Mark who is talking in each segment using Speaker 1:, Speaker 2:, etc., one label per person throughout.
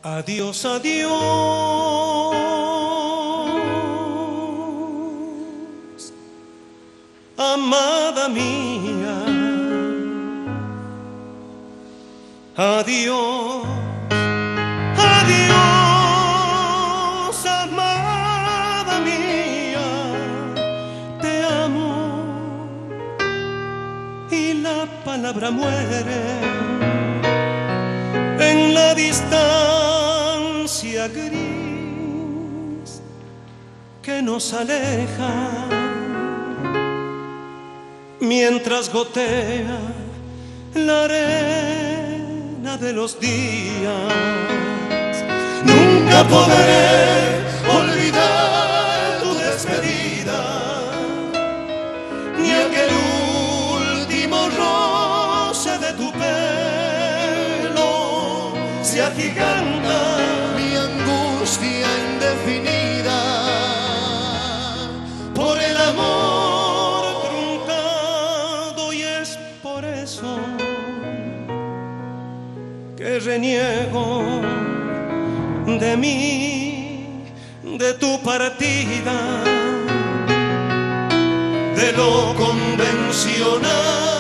Speaker 1: Adiós, adiós, amada mía. Adiós, adiós, amada mía. Te amo y la palabra muere en la distancia gris que nos aleja, mientras gotea la arena de los días. Nunca podré olvidar tu despedida, ni aquel último roce de tu pelo. Se agiganta
Speaker 2: mi angustia indefinida
Speaker 1: por el amor truncado, y es por eso que reniego de mí, de tu partida, de lo convencional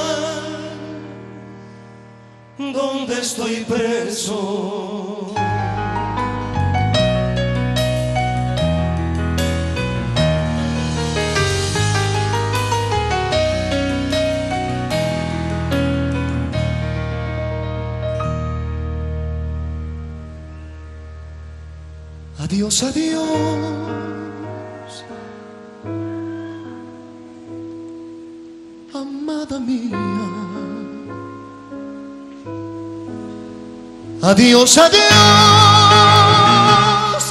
Speaker 1: donde estoy preso.
Speaker 2: Adiós, adiós, amada mía. Adiós, adiós,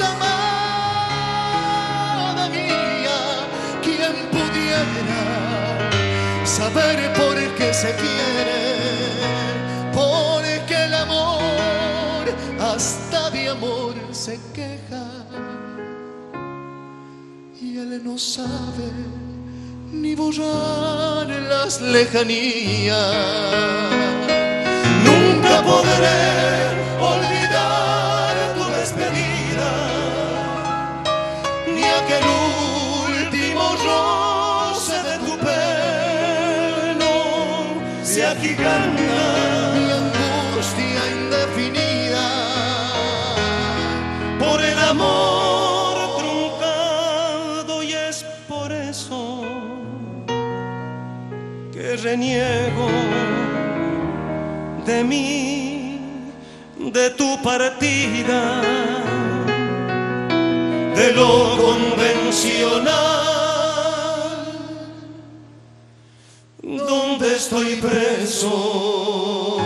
Speaker 2: amada mía. ¿Quién pudiera saber por qué se quiere? Porque el amor hasta de amor se queja, y él no sabe ni borrar las lejanías.
Speaker 1: Nunca podré olvidar tu despedida, ni aquel último roce de tu pelo. Se agiganta
Speaker 2: mi angustia indefinida
Speaker 1: por el amor truncado, y es por eso que reniego de mí, de tu partida, de lo convencional donde estoy preso.